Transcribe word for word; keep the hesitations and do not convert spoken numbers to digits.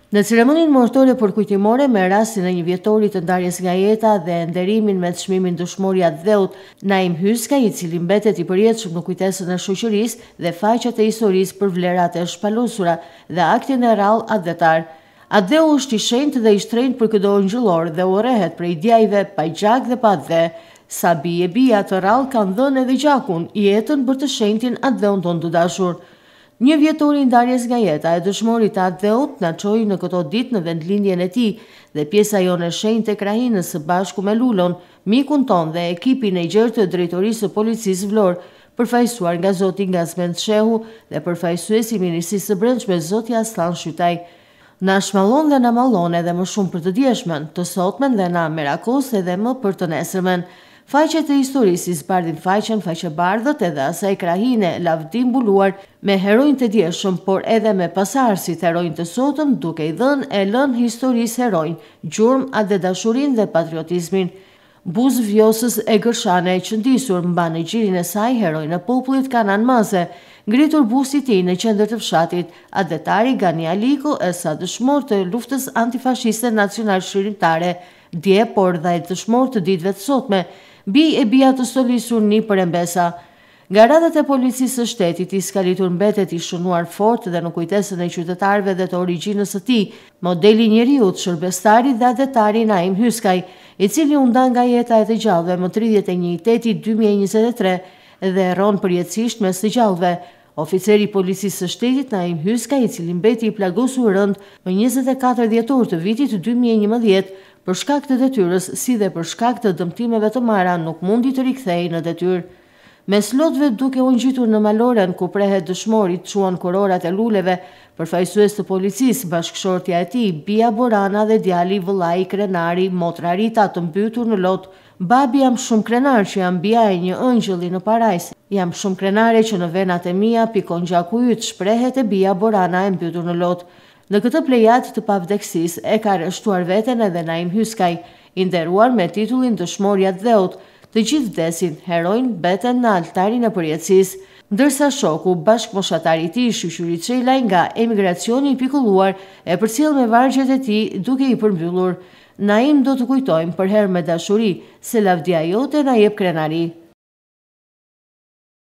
Në ceremoninë mortore përkujtimore me rastin e një vjetorit të ndarjes nga jeta dhe nderimin me çmimin dëshmoria dheut Naim Hyskaj, i cili mbetet i përjetshëm në kujtesën e shoqërisë dhe faqet e historisë për vlerat e shpalosura dhe aktin e rrallë atdhetar. Atdheu është i shenjtë dhe i shtrenjtë për çdo ngjyllor dhe urrehet prej djajve pa gjak dhe pa dhe. Sa bie bia të rrallë kanë dhënë edhe gjakun, jetën për të shenjtin atdheun tonë të dashur. Një vjetori ndarjes nga jeta e dëshmorit të atdheut na çoi në këto ditë në vendlindjen e tij dhe pjesa jonë e shenjtë e krahinës së bashku me Lulon, mikun ton dhe ekipin e gjerë të drejtorisë së policisë Vlorë, përfaqësuar nga zoti Ngazment Shehu dhe përfaqësuesi i Ministrisë së Brendshme zoti Aslan Shytaj. Na shmallon dhe na mallon edhe më shumë për të djeshmen, të sotmen dhe na merakos edhe më për të nesërmen. Faqet e historisë zbardhin faqen faqebardhët edhe asaj krahine lavdim mbuluar me heronjë të djeshëm, por edhe me pasardhësit heronjë të sotëm, duke i dhënë e lënë historisë heronjë, gjurmë atë dhe dashurinë dhe patriotizmin. Buzë vjosës e Gërshane e qëndisur mban në gjirin e saj heronjën e popullit Kanan Maze, ngritur busti i tij në qendër të fshatit, atdhetari Gani Aliko e sa dëshmor të luftës antifashiste nacional shqirimtare, dje por dha e dëshmor të ditëve të sotme, bi e bia të stolisur një për embesa. Nga radhët e policisë së shtetit, i skalitur mbetet i shënuar fort dhe në kujtesën e qytetarëve dhe të origjinës së tij, modeli njeriut, shërbestari dhe atdhetari Naim Hyskaj, i cili u nda nga jeta e të gjallëve më tridhjetë e një teti dy mijë e njëzet e tre dhe rron përjetësisht mes të gjallëve. Oficeri i policisë së shtetit Naim Hyskaj, i cili mbeti i plagosur rënd më njëzet e katër dhjetor të vitit dy mijë e njëmbëdhjetë, për shkak të detyrës, si dhe për shkak të dëmtimeve të marra, nuk mundi të rikthehej në detyrë. Mes lotëve duke u ngjitur në Maloren, ku prehet dëshmori, çuan kurorat e luleve, përfaqësues të policisë, bashkëshortja e tij, Bia Borana dhe djali vëllai Krenari, motra Rita, të mbytur në lot. Babi, jam shumë krenar që jam bia e një ëngjëlli në parajs. Jam shumë krenare që në venat e mia pikon gjaku yt, shprehet e Bia Borana e mbytur në lot. Në këtë plejat të pavdeksisë e ka arrestuar veten edhe Naim Hyskaj, i nderuar me titullin dëshmorja dheut. Të gjithë vdesin, heronjë beten në altarin e përjetësisë, ndërsa shoku bashkëmoshatari i tij, Shyshyri Çelaj, nga emigracioni i pikulluar, e përcjell me vargjet e tij duke i përmbyllur. Naim do të kujtojmë për herë me dashuri, se lavdia jote na jep krenari.